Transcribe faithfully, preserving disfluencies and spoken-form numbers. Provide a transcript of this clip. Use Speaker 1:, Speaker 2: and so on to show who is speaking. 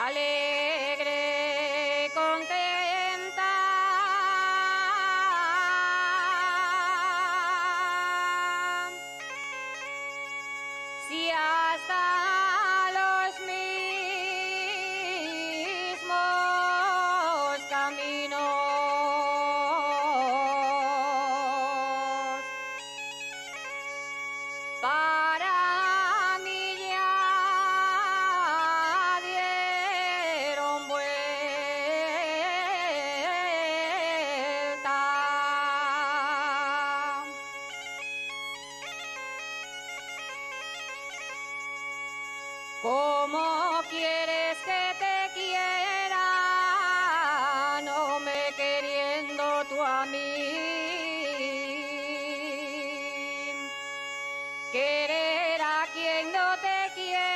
Speaker 1: alegre, contenta. Si hasta los mismos caminos para mí ya dieron vuelta. ¿Cómo quieres que te quiera, no me queriendo tú a mí? Querer a quien no te quiere